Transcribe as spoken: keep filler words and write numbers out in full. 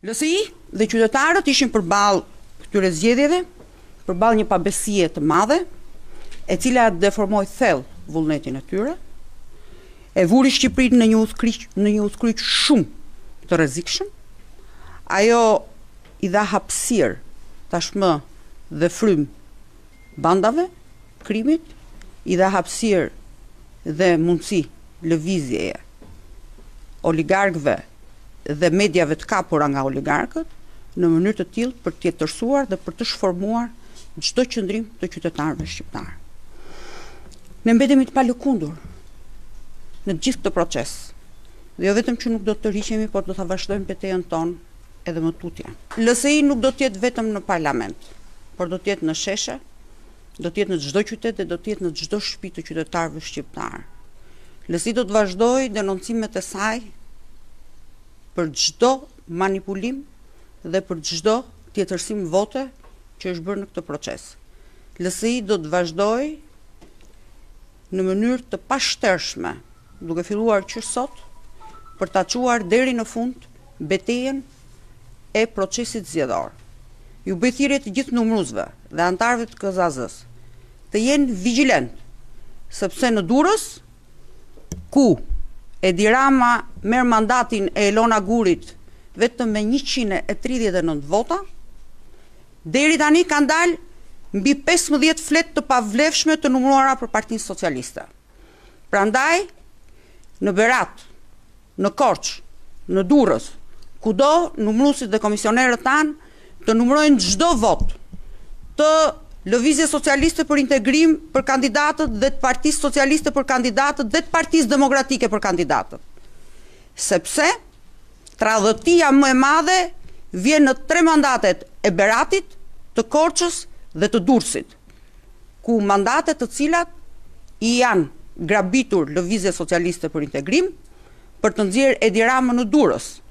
L S I dhe qytetarët ishin përballë këtyre zgjedhjeve, përballë një pabesie të madhe, e cila deformoi thellë vullnetin e tyre, e vuri Shqipërinë në një udhkryq në një udhkryq shumë të rrezikshëm. Ajo i dha hapësirë tashmë dhe frym bandave, krimit, i dha hapësirë dhe mundësi lëvizjeje oligarkëve dhe mediave të kapura nga oligarkët në mënyrë të tillë për të tërësuar dhe për të shformuar çdo qëndrim të qytetarëve shqiptar. Ne mbetemi të palëkundur në gjithë këtë proces. Dhe jo vetëm që nuk do të tërhiqemi, por do ta vazhdojmë betejën tonë edhe më tutje. L S I nuk do të jetë vetëm në parlament, por do të jetë në sheshe, do të jetë në çdo qytet dhe do të jetë në çdo shtëpi të qytetarëve shqiptar. L S I do të vazhdojë denoncimet e saj për çdo manipulim dhe për çdo tjetërsim vote që është bërë në këtë proces. L S I do të vazhdojë në mënyrë të pashtershme, duke filluar që sot, për ta çuar deri në fund betejën e procesit zgjedhor. Ju bëj thirrje të gjithë numruesve dhe anëtarëve të K Z A Z-s të jenë vigjilent, sepse në Durrës, ku Edi Rama merr mandatin e Elona Gurit vetëm me njëqind e tridhjetë e nëntë vota, deri tani kanë dalë mbi pesëmbëdhjetë flet të pavlefshme të numëruara për Partinë Socialiste. Prandaj, në Berat, në Korçë, në Durrës, kudo numëruesit dhe komisionerët tanë të numërojnë çdo vot të Lëvizjes Socialiste për Integrim për kandidatët dhe të Partisë Socialiste për kandidatët dhe të Partisë Demokratike për kandidatët. Sepse tradhëtia më e madhe vjen në tre mandatet e Beratit, të Korçës dhe të Durrësit, ku mandatet të cilat i janë grabitur Lëvizjes Socialiste për Integrim për të nxjerrë Edi Ramën në Durrës.